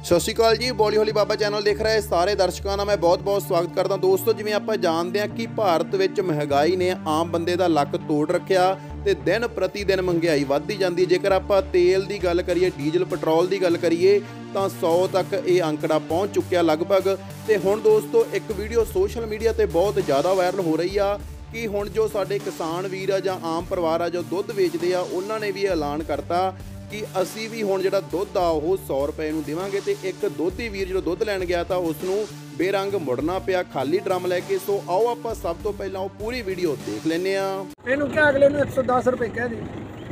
ਸਤਿ ਸ਼੍ਰੀ ਅਕਾਲ ਜੀ। ਬੋਲੀ ਹੋਲੀ ਬਾਬਾ ਚੈਨਲ ਦੇਖ ਰਹੇ ਸਾਰੇ ਦਰਸ਼ਕਾਂ ਦਾ ਮੈਂ ਬਹੁਤ-ਬਹੁਤ ਸਵਾਗਤ ਕਰਦਾ। ਦੋਸਤੋ, ਜਿਵੇਂ ਆਪਾਂ ਜਾਣਦੇ ਹਾਂ ਕਿ ਭਾਰਤ ਵਿੱਚ ਮਹਿੰਗਾਈ ਨੇ ਆਮ ਬੰਦੇ ਦਾ ਲੱਕ ਤੋੜ ਰੱਖਿਆ ਤੇ ਦਿਨ ਪ੍ਰਤੀ ਦਿਨ ਮਹਿੰਗਾਈ ਵੱਧਦੀ ਜਾਂਦੀ ਹੈ। ਜੇਕਰ ਆਪਾਂ ਤੇਲ ਦੀ ਗੱਲ ਕਰੀਏ, ਡੀਜ਼ਲ ਪੈਟਰੋਲ ਦੀ ਗੱਲ ਕਰੀਏ ਤਾਂ 100 ਤੱਕ ਇਹ ਅੰਕੜਾ ਪਹੁੰਚ ਚੁੱਕਿਆ ਲਗਭਗ। ਤੇ ਹੁਣ ਦੋਸਤੋ ਇੱਕ ਵੀਡੀਓ ਸੋਸ਼ਲ ਮੀਡੀਆ ਤੇ ਬਹੁਤ ਜ਼ਿਆਦਾ ਵਾਇਰਲ ਹੋ ਰਹੀ ਆ ਕਿ ਹੁਣ ਜੋ ਸਾਡੇ ਕਿਸਾਨ ਵੀਰ ਆ ਜਾਂ ਆਮ ਪਰਿਵਾਰ ਆ ਜੋ ਦੁੱਧ ਵੇਚਦੇ ਆ, ਉਹਨਾਂ ਨੇ ਵੀ ਐਲਾਨ ਕਰਤਾ कि असी भी हुण जिहड़ा दुध आ वो 100 रुपए नूं देवांगे। ते एक दोधी वीर जो दुध लैण गया था उसनूं बेरंग मुड़ना पिया खाली ड्रम लैके। सो आओ आपां सब तो पहलां वो पूरी वीडियो देख लैंदे आ। इहनूं क्या अगले नूं 110 रुपए कह दी।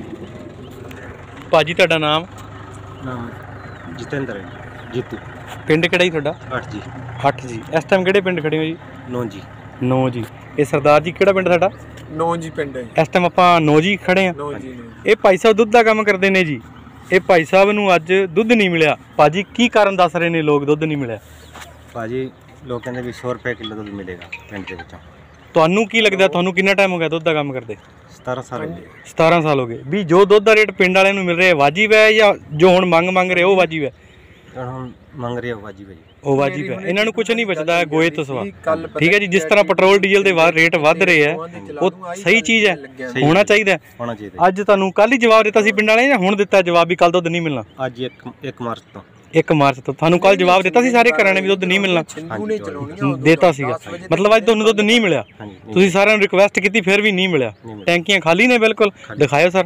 भाजी तुहाडा नाम? जितेंद्र जीतू। पिंड किहड़ा जी तुहाडा? 8 जी। 8 जी। इस टाइम किहड़े पिंड खड़े हो जी? 9 जी। 9 जी। ये सरदार जी किहड़ा पिंड तुहाडा? 9 जी पिंड है। इस टाइम आपां 9 जी खड़े हैं। 9 जी। ये भाई साहब दुध का काम करते हैं जी। ये भाई साहब नूं अज दुध नहीं मिलिया। भाजी की कारण दस रहे ने लोग दुध नहीं मिलिया? भाजी लोग कहते भी 100 रुपए किलो दुध मिलेगा पिंड के विचों। तुहानूं की लगदा तुहानूं कितना टाइम हो गया दुध का काम करते? 17 साल हो गए। 17 साल हो गए। भी जो दुध का रेट पिंड वाले नूं मिल रहा है वाजिब है या जो हुण मंग रहे हो वाजिब है? हम मंग रहे हो वाजिब है जी। ਉਹ ਵਾਜਿਬ ਹੈ। ਇਹਨਾਂ ਨੂੰ ਕੁਝ ਨਹੀਂ ਬਚਦਾ ਹੈ ਗੋਏ ਤੋਂ ਸਿਵਾ। ਠੀਕ ਹੈ ਜੀ, ਜਿਸ ਤਰ੍ਹਾਂ ਪੈਟਰੋਲ ਡੀਜ਼ਲ ਦੇ ਰੇਟ ਵੱਧ ਰਹੇ ਹੈ ਉਹ ਸਹੀ ਚੀਜ਼ ਹੈ, ਹੋਣਾ ਚਾਹੀਦਾ। ਅੱਜ ਤੁਹਾਨੂੰ ਕੱਲ ਹੀ ਜਵਾਬ ਦਿੱਤਾ ਸੀ ਪਿੰਡ ਵਾਲਿਆਂ ਨੇ, ਹੁਣ ਦਿੱਤਾ ਜਵਾਬ ਵੀ ਕੱਲ ਦੁੱਧ ਨਹੀਂ ਮਿਲਣਾ। ਅੱਜ 1 ਮਾਰਚ ਤੋਂ 1 ਮਾਰਚ ਤੋਂ ਤੁਹਾਨੂੰ ਕੱਲ ਜਵਾਬ ਦਿੱਤਾ ਸੀ ਸਾਰੇ ਘਰਾਂ ਨੇ ਵੀ ਦੁੱਧ ਨਹੀਂ ਮਿਲਣਾ, ਦਿੱਤਾ ਸੀਗਾ। ਮਤਲਬ ਅੱਜ ਤੁਹਾਨੂੰ ਦੁੱਧ ਨਹੀਂ ਮਿਲਿਆ, ਤੁਸੀਂ ਸਾਰਿਆਂ ਨੂੰ ਰਿਕੁਐਸਟ ਕੀਤੀ ਫਿਰ ਵੀ ਨਹੀਂ ਮਿਲਿਆ। ਟੈਂਕੀਆਂ ਖਾਲੀ ਨੇ ਬਿਲਕੁਲ, ਦਿਖਾਇਓ ਸਰ।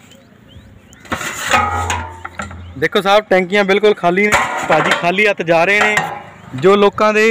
देखो साहब टैंकियां बिल्कुल खाली ने, भाजी खाली हथ जा रहे हैं। जो लोगों के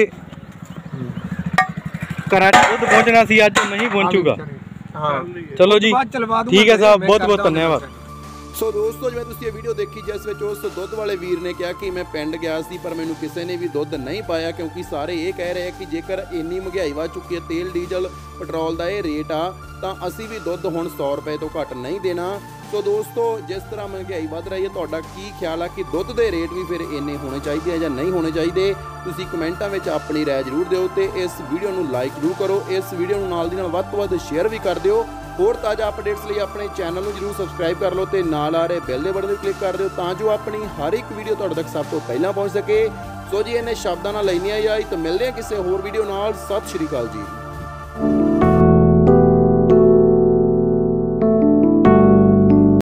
घर दुध पहुंचना सी अज नहीं पहुंचूगा। चलो जी ठीक है साहब, बहुत बहुत धन्यवाद। सो दोस्तों, जिवें तुसीं ये वीडियो देखी जिस विच उस दुध वाले वीर ने कहा कि मैं पिंड गया सी पर मैनूं किसी ने भी दुध नहीं पाया, क्योंकि सारे ये कह रहे हैं कि जेकर इन्नी महंगाई वध चुकी है, तेल डीजल पेट्रोल का ये रेट आ तो असी भी दुध हुण 100 रुपए तो घट नहीं देना। सो दोस्तों, जिस तरह महंगाई वध रही है तुहाडा की ख्याल है कि दुध के रेट भी फिर इन्ने होने चाहिए या नहीं होने चाहिए? तुसीं कमेंटां विच अपनी राय जरूर दिओ ते इस वीडियो नूं लाइक जरूर करो। इस वीडियो नूं नाल दी नाल वध तों वध शेयर भी कर दिओ। होर ताज़ा अपडेट्स लिए अपने चैनल में जरूर सबसक्राइब कर लो तो नाल आ रहे बैल दे बटन क्लिक कर दो तां जो अपनी हर एक वीडियो तुहाडे तक सब तो पहला पहुँच सके। सो जी इन्हें शब्दां नाल नहीं आई तो मिलते हैं किसी होर वीडियो नाल। सत श्री अकाल जी।